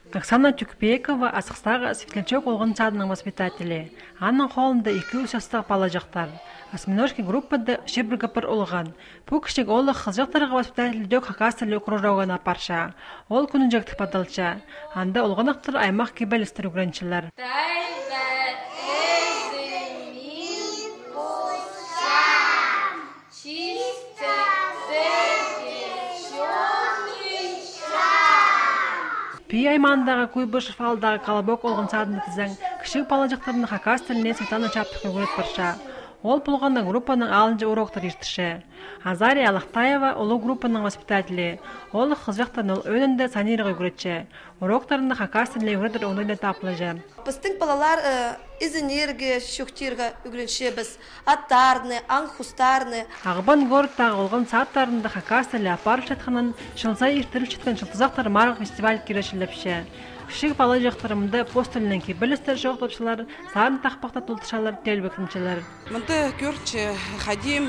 Оксана Тюкпекова асықстағы Светлячок олғын садының воспитатели. Анның қолында 2 жастағы бала жақтар. Осьминожки группада шебіргіпір олған. Бұл кішік олы қызжақтарға воспитатели дөк хакастерлі окружауғана парша. Ол күнін жекті падалча. Анда олғанақтыр аймақ кебелістір үгренчілер. Пи аймандағы көйбіш фалдағы қалабок олғын садын тізен кішік балажықтарының хакас тіліне сайтаны чаптық өгірет барша. Ол бұлғанда группаның алынжы уроктар ертіші. Азария Алақтаева олы группаның воспитатели. Ол қызжақтан ол өнінде санирығы өгіретші. Уроктарында хакас тіліне өгіретір оңдайда тапылыжы. Біздің балалар из энергия шөктерге үгіренші біз аттарны, аңхустарны. Ағыбан городтағы олғын саттарында хакас тілі апарып жатқанын шылзай ертіліп жеткен шылтызақтар марғы фестиваль керешіліпші. Кішік бала жақтарымды постелінен кебілістер жоқтапшылар, сарын тақпақта тұлтышалар, телбекінчілер. Мұнды көрші қадим,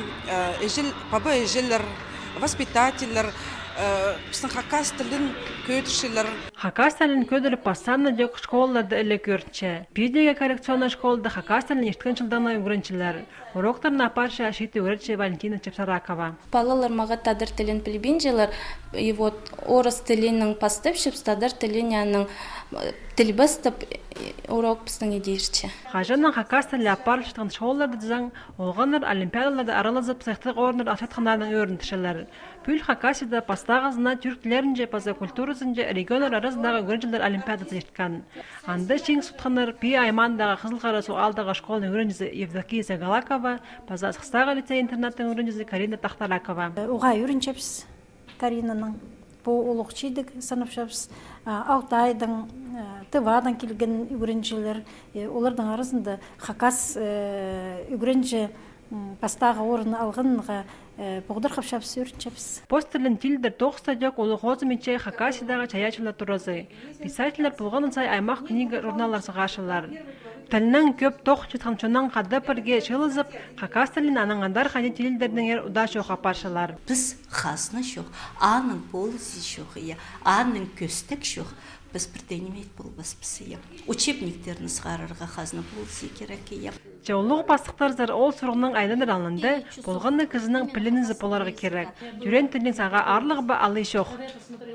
пабы ежелер, воспитателер, біздің хакас тілін көдіршілер. Хакас тілін көдіріп бассанны дөк школаларды әлі көрші. Бидеге коррекционный школада хакас тілін ешткін жылдана үгіріншілер. Уроктарын апаршы ашиты үгіретші Валентина Чепсаракова. Балалар маға тадыр тілін білбенжелер, и вот орыс тілінің пастыпшып, тадыр тілінің тіл бастып урок біздің едерші. Қажының хакас тілі апарып шытқан школаларды дызаң, олғандар олимпиадаларды аралазып сайқтық орындар ашатқандардың өрінтішілер. Пүл хакасида пастағызына түркілерінже, паза культурысынже регионар арасындағы өрінчілер олимпиадасы ешткан. Анды шең сұтқаныр Пи аймандағы қызылқара суалдағы школының өрінчізі Евдокия Загалакова, паза асықстағы лицей-интернаттың өрінчізі Карина Тахтаракова. Оғай өрінчепсіз Каринаның. Бұл олықчидік санапшапсыз Алтайдың, Тывадан келген үгіреншілер, олардың арасында хакас үгіренші пастағы орын алғынға бұғдар қапшапсы өрінчепсіз. Постерлін тілдер тоқста дөк олы қозы менче хакасидағы чаячылар тұразы. Писателер бұлғанын сай аймақ книга журналар сығашылар. Тілінің көп тоқ жетқан чонан қады бірге шылызып, хакас тілін анаңандар қане тілдердің ер ұдаш оқ апаршылар. Біз қасына шоқ, аның полысы шоқ, аның көстік шоқ. Біз бірденемейт бұл баспысы. Учебниктерін сығарырға қазына полысы керек. Жаулығы бастықтар зар ол сұрғының айдыныр алынды, болғанды кізінің пілінізі боларға керек. Жүрен тілін саға арлығы ба алы шоқ.